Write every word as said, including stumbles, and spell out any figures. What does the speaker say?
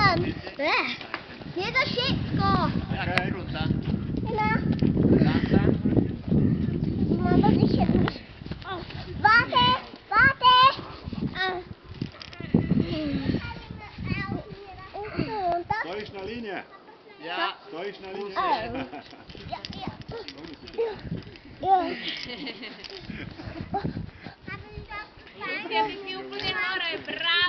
Tam. Eh. Nie za szybko. Jaka fruta? No. Lanza? Mama, ty się musisz... Watę! Watę! Stoisz na linie. Ja. Stoisz na linie. Ja, ja. Ja. Lubię, mi upłynie morę, brawo!